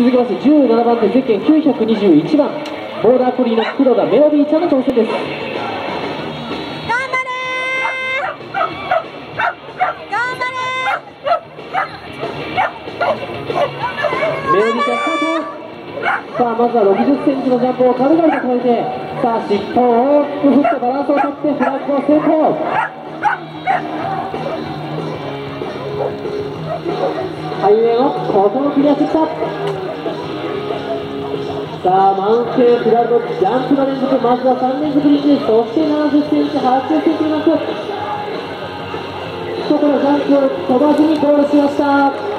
続きまして17番手ゼッケン921番ボーダーコリーの黒田メロディーちゃんの挑戦です。メロディーちゃんスタート。さあまずは60センチのジャンプを軽々と越えて、さあ尻尾を大きく振ってバランスをとってフラッグを成功。ハイウェイをここもクリアしてきた。さあマウンテンフラッグジャンプの連続、まずは3連続リーチ、そして70センチ80センチのマック、ここのジャンプを飛ばずにゴールしました。